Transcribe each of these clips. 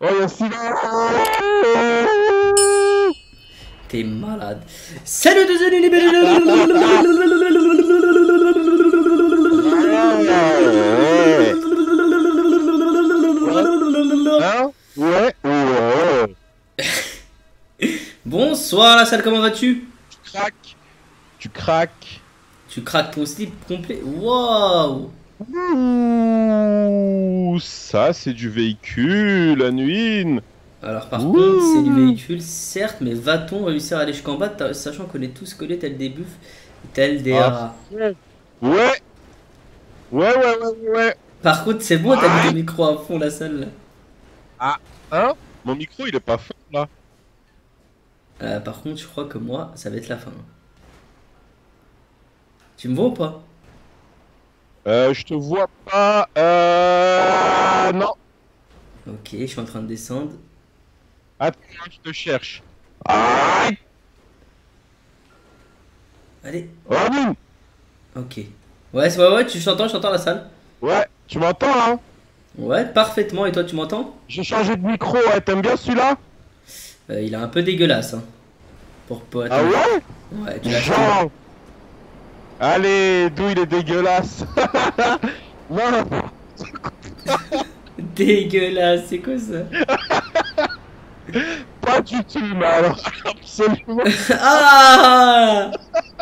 Oh, il y a silence. T'es malade. Salut deux amis. Hein? Ouais, ouais. Bonsoir la salle, comment vas-tu? Tu craques. Tu craques. Tu craques ton slip complet. Waouh. Ouh, ça c'est du véhicule, Anouine. Alors par contre, c'est du Ouh. véhicule, certes, mais va-t-on réussir à aller jusqu'en bas, sachant qu'on est tous collés tel des buffles, tel des Ah, rats. ouais. Ouais, ouais, ouais, ouais, ouais. Par contre, c'est bon, t'as mis ton Aïe. micro à fond la salle là. Ah, hein? Mon micro il est pas fort là. Par contre, je crois que moi, ça va être la fin. Tu me vois ou pas? Je te vois pas. Non. Ok, je suis en train de descendre. Attends, je te cherche. Aïe. Allez, Anouine. ok. Ouais, je t'entends la salle. Ouais, tu m'entends hein? Ouais, parfaitement, et toi tu m'entends? J'ai changé de micro, ouais, t'aimes bien celui-là? Il est un peu dégueulasse, hein, pour être Ah honnête. ouais? Ouais, tu l'as acheté où? Genre. Allez, d'où il est dégueulasse. Non, Dégueulasse, c'est quoi ça? pas du tout, mais alors, absolument. Ah!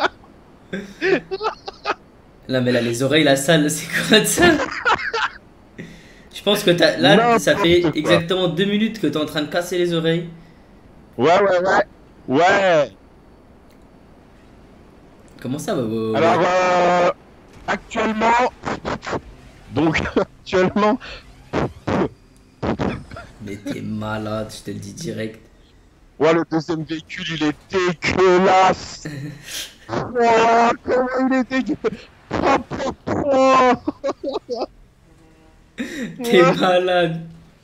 Là, mais là, les oreilles, la salle, c'est quoi de ça? Je pense que là, ça fait N'importe quoi. exactement 2 minutes que t'es en train de casser les oreilles. Ouais, ouais, ouais. Ouais. Comment ça, ouais, ouais, ouais, Alors, ouais. actuellement, donc, actuellement, Mais t'es malade, je te le dis direct. ouais, le deuxième véhicule, il est dégueulasse. Oh, comment il est dégueulasse. T'es malade.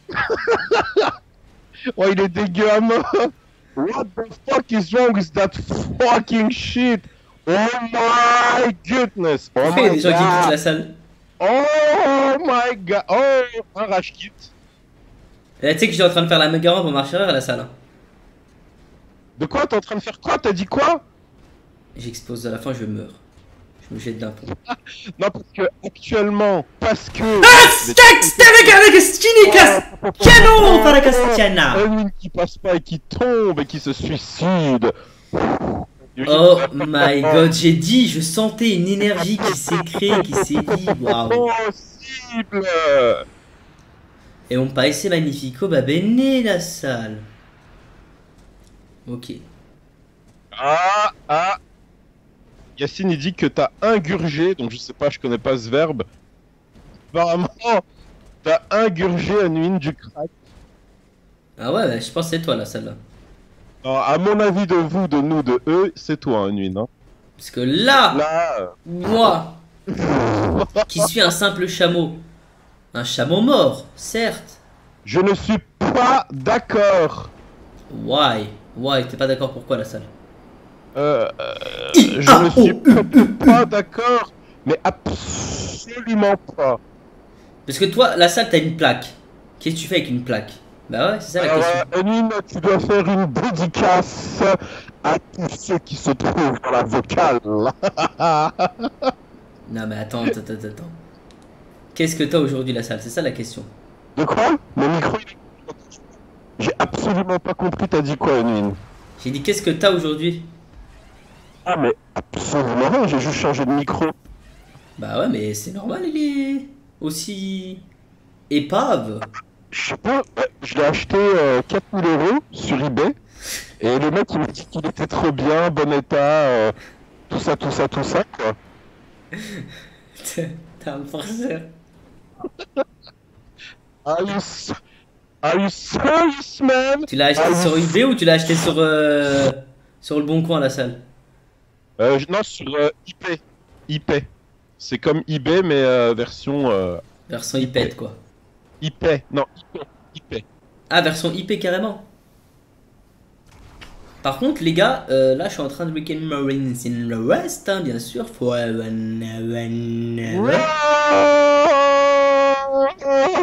Oh, il est dégueu à mort. What the fuck is wrong with that fucking shit? Oh my goodness. Oh Pourquoi il y a my des gens qui quittent la god. salle? Oh my god. Oh, un rage kit. Et là, tu sais que j'étais en train de faire la méga rampe en marche arrière à la salle, hein. De quoi? T'es en train de faire quoi? T'as dit quoi? J'explose à la fin, je meurs. Je me jette d'un pont. Non, parce que actuellement, parce que. Canon para Castiana. Une qui passe pas et qui tombe et qui se suicide. Oh my god, j'ai dit, je sentais une énergie qui s'est créée, qui s'est dit, waouh. Impossible. Et un paese magnifico va bene la salle. Ok. Ah, ah. Yacine, il dit que t'as ingurgé, donc je sais pas, je connais pas ce verbe. Apparemment, t'as ingurgé à Nuine du crack. Ah ouais, bah, je pense que c'est toi la salle là. Alors, à mon avis, de vous, de nous, de eux, c'est toi, hein, Nuine. Hein. Parce que là, Là. moi, qui suis un simple chameau, un chameau mort, certes. Je ne suis pas d'accord. Why? Why? T'es pas d'accord pourquoi la salle? Euh, je ne suis I-A-O-U. pas d'accord, mais absolument pas. Parce que toi, la salle, t'as une plaque. Qu'est-ce que tu fais avec une plaque? Bah ouais, c'est ça la Alors, question. Nuine, tu dois faire une dédicace à tous ceux qui se trouvent dans la vocale. Non mais attends. Qu'est-ce que t'as aujourd'hui la salle? C'est ça la question. De quoi? Mon micro, j'ai absolument pas compris, t'as dit quoi, Nuine? J'ai dit qu'est-ce que t'as aujourd'hui? Ah, mais absolument rien, j'ai juste changé de micro. Bah ouais, mais c'est normal, il est aussi épave. Je sais pas, je l'ai acheté 4 000 € sur eBay. Et le mec, il m'a dit qu'il était trop bien, bon état, tout ça, quoi. T'es un farceur. Are you, are you serious, man? Tu l'as acheté Are sur you... eBay ou tu l'as acheté sur le bon coin la salle? Non, sur IP. IP. C'est comme eBay, mais version Version IP. iPad quoi. IP. Non, IP. IP. Ah, version IP carrément. Par contre, les gars, là je suis en train de Weekend Marines in the West, hein, bien sûr.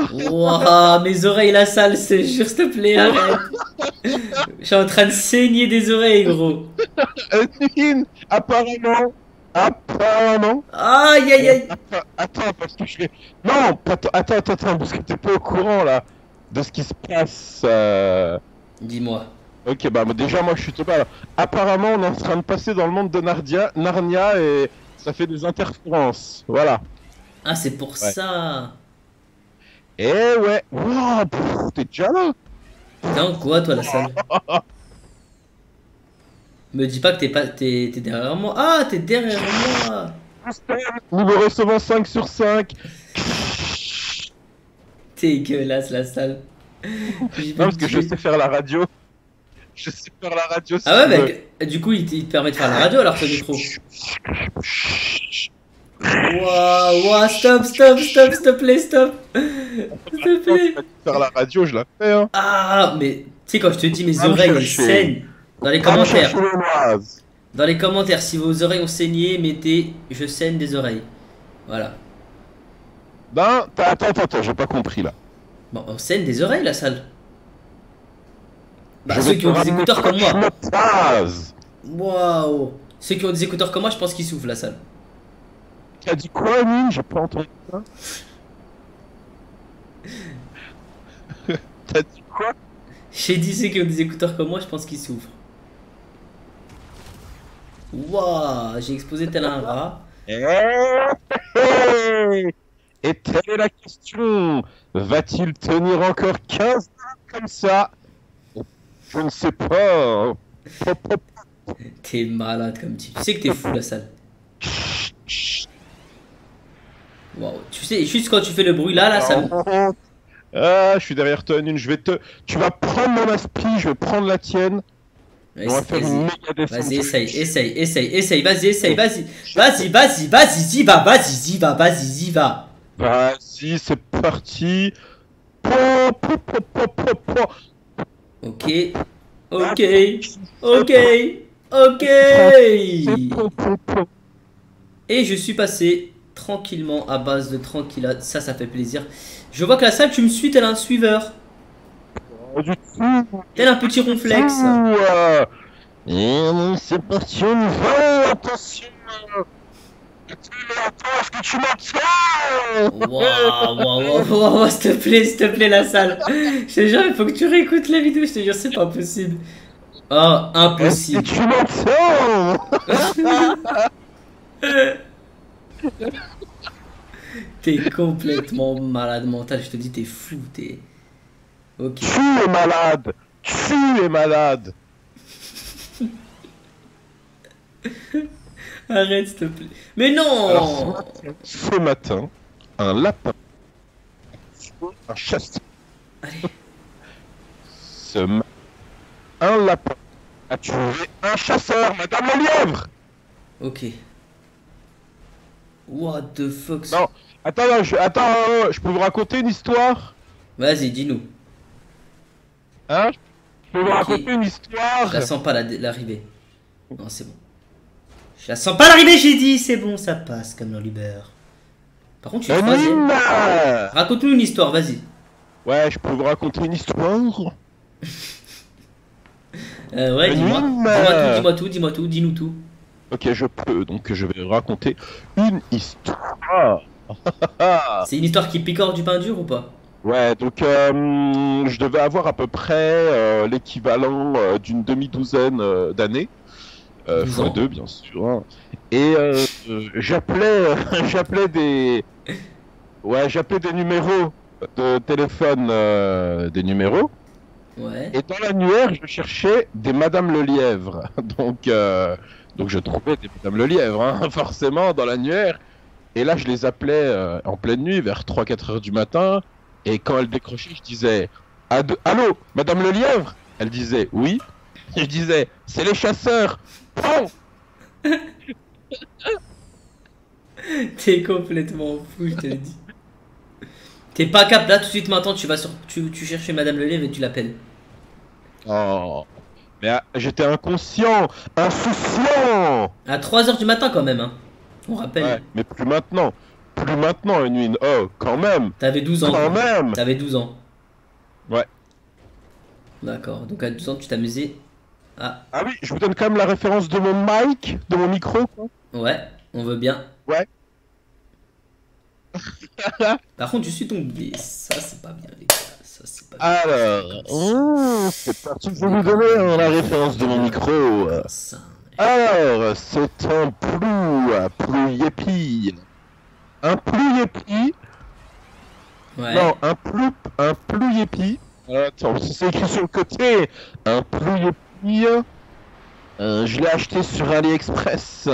Wouah, mes oreilles, la salle, c'est jure, s'il te plaît, arrête. Je suis en train de saigner des oreilles, gros. Nine, apparemment. Aïe, aïe, aïe. Attends, parce que je vais. Non, attends, parce que t'es pas au courant là de ce qui se passe. Dis-moi. Ok, bah déjà, moi je suis tombé. Alors, apparemment, on est en train de passer dans le monde de Narnia et ça fait des interférences. Voilà. Ah, c'est pour Ouais. ça. Et ouais. Wow, t'es déjà là? T'es en quoi, toi, la salle? Me dis pas que t'es derrière moi. Ah, t'es derrière moi. Niveau recevant 5 sur 5. Dégueulasse, la salle. Je vais Non, te parce que je tuer. sais faire la radio. Je sais faire la radio si Ah ouais, tu veux. mec. Du coup, il te permet de faire la radio alors ce micro. Waouh, waouh, stop, stop, stop, s'il te plaît, stop. S'il te plaît. Faire la radio, je la fais, hein. Ah, mais tu sais, quand je te dis mes Va me oreilles, elles chercher. saignent. Dans les Va me chercher commentaires. les noises. Dans les commentaires, si vos oreilles ont saigné, mettez je saigne des oreilles. Voilà. Non, attends, j'ai pas compris là. Bon, on saigne des oreilles, la salle. Bah, Je ceux vais qui te ont des ramener écouteurs comme un moi. schnottaz. Waouh. Ceux qui ont des écouteurs comme moi, je pense qu'ils soufflent, la salle. T'as dit quoi, Mine? J'ai pas entendu ça. T'as dit quoi? J'ai dit ceux qui ont des écouteurs comme moi, je pense qu'ils souffrent. Waouh, j'ai explosé tel un rat. Et telle est la question. Va-t-il tenir encore 15 ans comme ça? Je ne sais pas. Pop, pop. T'es malade comme type. Tu sais que t'es fou, la salle. Waouh. Tu sais, juste quand tu fais le bruit là, ça me... Ah, je suis derrière toi, Nune. Tu vas prendre mon aspi, je vais prendre la tienne. Ouais, On va faire une méga descente. vas-y, essaye, vas-y, essaye, vas-y. Vas-y, y va. Vas-y, c'est parti. Po, po, po, po, po, po. Ok, ok. Po, po, po. Et je suis passé tranquillement à base de tranquilla. Ça fait plaisir. Je vois que la salle, tu me suis tel un suiveur. Du tout. Tel un petit ronflex. Et c'est parti, on y va. Attention. Attends, est-ce que tu m'entends? Waouh, s'il te plaît, la salle. Je te jure, il faut que tu réécoutes la vidéo. Je te jure, c'est pas possible. Oh, Est-ce que impossible. tu m'entends? T'es complètement malade mental. Je te dis, t'es fou. T'es. Ok. Tu es malade. Tu es malade. Arrête, s'il te plaît. Mais non! Alors, ce matin, un lapin, un chasseur, Allez. un lapin a tué un chasseur, Madame le lièvre. Ok. What the fuck? Non, attends, je peux vous raconter une histoire? Vas-y, dis-nous. Hein? Je peux vous Ok. raconter une histoire? Je la sens pas l'arrivée. Non, c'est bon. Je la sens pas l'arrivée, j'ai dit. C'est bon, ça passe comme dans l'Uber. Par contre, je suis troisième. Nina. Raconte-nous une histoire, vas-y. Ouais, je peux vous raconter une histoire? Ouais, dis-moi. Dis-moi tout, dis-nous tout. Ok, je peux, donc je vais raconter une histoire. C'est une histoire qui picore du pain dur ou pas? Ouais, donc je devais avoir à peu près l'équivalent d'une demi-douzaine d'années, 12 ans. x2 bien sûr. Hein. Et j'appelais, j'appelais des numéros de téléphone, des numéros. Ouais. Et dans l'annuaire, je cherchais des Madame le Lièvre. Donc je trouvais des Madame le Lièvre, hein, forcément, dans l'annuaire. Et là, je les appelais en pleine nuit, vers 3-4 heures du matin. Et quand elle décrochait, je disais Allô, Madame le Lièvre? Elle disait oui. Et je disais c'est les chasseurs. Oh. T'es complètement fou, je te le dis. T'es pas cap là tout de suite maintenant, tu vas sur. Tu cherches Madame le Lève et tu l'appelles. Oh. Mais j'étais inconscient, insouciant. À 3 heures du matin quand même, hein. On rappelle. Ouais, mais plus maintenant. plus maintenant, Edwin. Oh, quand même. T'avais 12 ans. Quand même. T'avais 12 ans. Ouais. D'accord. Donc à 12 ans, tu t'amusais. Ah, Ah oui, je vous donne quand même la référence de mon mic, de mon micro, quoi. ouais, on veut bien. Ouais. Par contre, je suis tombé. Ça, c'est pas bien, les gars. Ça, c'est pas bien. Alors, c'est parti, je vais vous donner la référence de mon micro. Comme ça. Alors, c'est un plou Yépi. Un plou Yépi. Ouais. Non, un plou Yépi. Attends, c'est écrit sur le côté. Un plou Yépi. Je l'ai acheté sur AliExpress.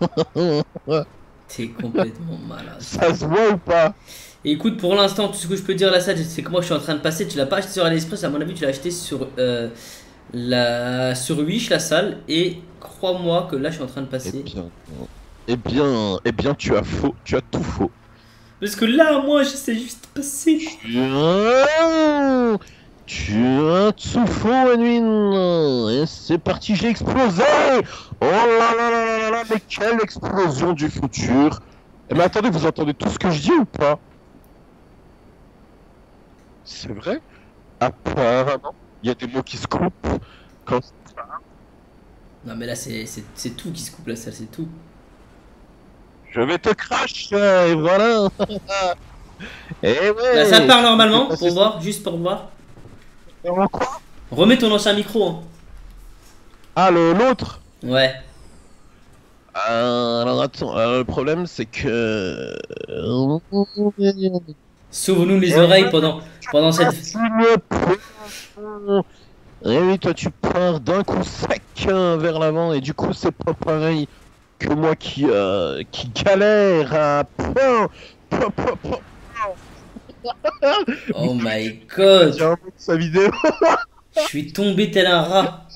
T'es complètement malade. Ça se voit ou pas? Et écoute, pour l'instant, tout ce que je peux dire là, ça, c'est que moi je suis en train de passer. Tu l'as pas acheté sur AliExpress, à mon avis, tu l'as acheté sur sur Wish, la salle. Et crois-moi que là, je suis en train de passer. Eh bien, tu as faux. Tu as tout faux. Parce que là, moi, je sais juste passer. Tu as tout faux, Edwin. Et c'est parti, j'ai explosé. Oh là là là là là, mais quelle explosion du futur. Eh mais attendez, vous entendez tout ce que je dis ou pas? C'est vrai? Apparemment, il y a des mots qui se coupent quand... Non, mais là, c'est tout qui se coupe, la salle, c'est tout. Je vais te crash, et voilà. Et ouais. La salle parle normalement, C'est pour voir, juste pour voir. vraiment quoi? Remets ton ancien micro. Hein. Ah, l'autre? Ouais. Alors attends, le problème c'est que... Sauve-nous les oreilles pendant cette. Et oui, toi tu pars d'un coup sec vers l'avant et du coup c'est pas pareil que moi qui galère à point. Oh my god. Tiens, sa vidéo. Je suis tombé tel un rat.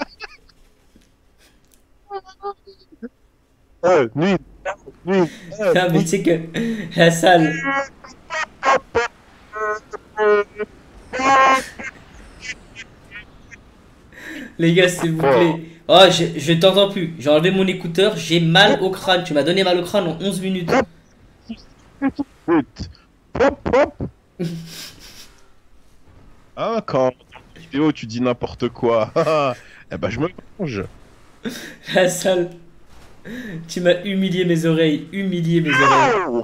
Nuit, nuit, Ah, mais tu sais que la salle. Les gars, s'il vous plaît. Oh, je t'entends plus. J'ai enlevé mon écouteur. J'ai mal au crâne. Tu m'as donné mal au crâne en 11 minutes. Hop, hop. Ah, quand dans la vidéo tu dis n'importe quoi, eh ben je me mange. La salle. Tu m'as humilié mes oreilles. Humilié mes oreilles.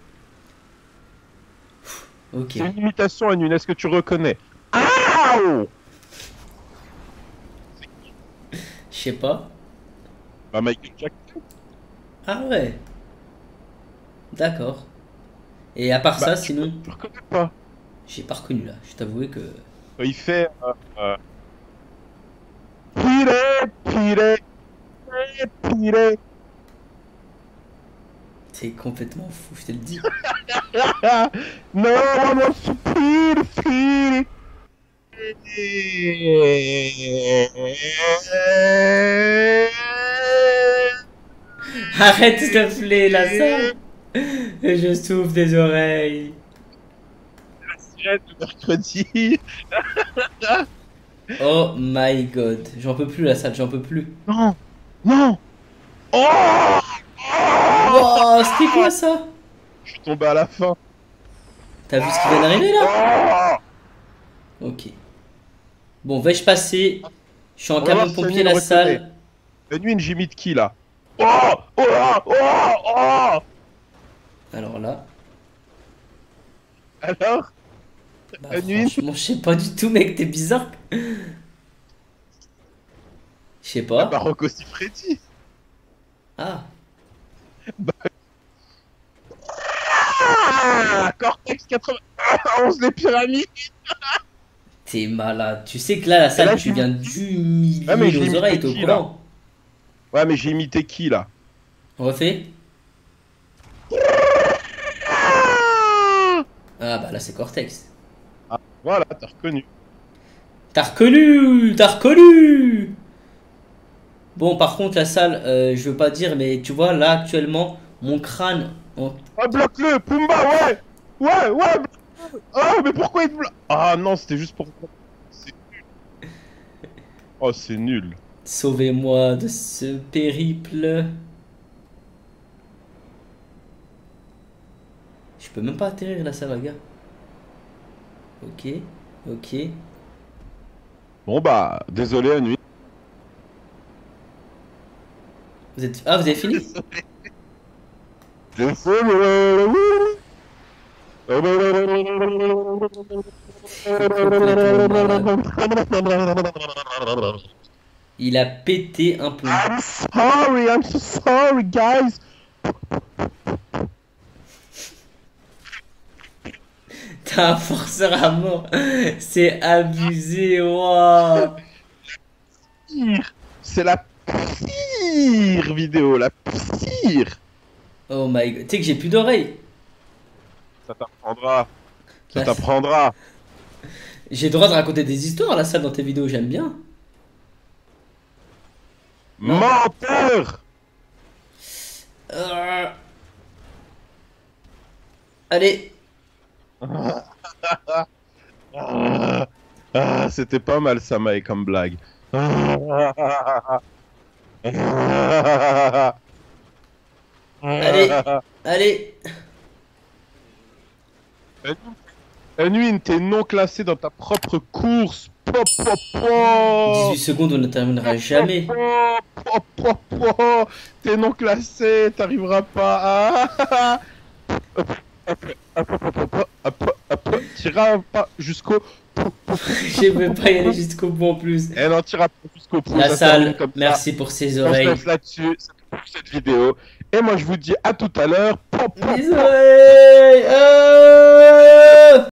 Ok. C'est une imitation à Nune, est-ce que tu reconnais? Aouh. Je sais pas. Bah Michael Jackson. Ah ouais. D'accord. Et à part ça, sinon, Tu reconnais pas. j'ai pas reconnu là. Je t'avouais que. Il fait... Pire, pire, pire. C'est complètement fou, je te le dis. Non, non, pire, pire. Arrête s'il te plaît, la salle. Je souffle des oreilles. Sirène de mercredi. Oh my god. J'en peux plus la salle, j'en peux plus. Non, non. Oh, Wow, c'était quoi ça? je suis tombé à la fin. T'as vu ce qui vient d'arriver là? Oh, Ok. Bon, vais-je passer? Je suis en on va voir camion si pompier Samy la le reconnaît. salle. Edwin, j'imite qui là? Oh, oh, oh, oh. Alors là. Alors? Bah, Edwin? franchement, je sais pas du tout, mec, t'es bizarre. Je sais Ah bah pas. Rocco Siffredi. Ah. Ah, Cortex 91 des pyramides. T'es malade. Tu sais que là, la salle, là, tu viens d'humilier Ah, mais je nos l'imite oreilles, t'es au qui, là? courant? Ouais, mais j'ai imité qui là? Refais. Ah, Ah bah là, c'est Cortex. voilà, t'as reconnu. T'as reconnu! T'as reconnu! Bon, par contre, la salle, je veux pas dire, mais tu vois, là, actuellement, mon crâne... Ah, bloque-le, Pumba, ouais! Ouais, ouais! Ah, mais pourquoi il te bloque? Ah non, c'était juste pour... C'est nul. Oh, c'est nul. Sauvez-moi de ce périple. Je peux même pas atterrir là, ça va, gars. Ok, ok. Bon bah, désolé à nuit. Vous êtes... Ah, vous avez fini? Il a pété un plomb. I'm so sorry, guys. T'as un forceur à mort. C'est abusé, waouh. C'est la pire vidéo, la pire. Oh my god. Tu sais que j'ai plus d'oreilles. Ça t'apprendra. Ça Là, t'apprendra. j'ai le droit de raconter des histoires, la salle, dans tes vidéos, j'aime bien. Non. Menteur. Allez. C'était pas mal ça, Maï, comme blague. Allez. Allez. Anouine, t'es non classé dans ta propre course. Po, po, po. 18 secondes, on ne terminera jamais. Po, po, po. T'es non classé, t'arriveras pas. T'iras pas jusqu'au. Je vais pas y aller jusqu'au bout en plus. Eh non, t'iras pas jusqu'au bout. La ça salle, termine comme ça. merci pour ses On se oreilles. laisse là-dessus, c'est tout pour cette vidéo. Et moi je vous dis à tout à l'heure. Po, po, po. Les oreilles.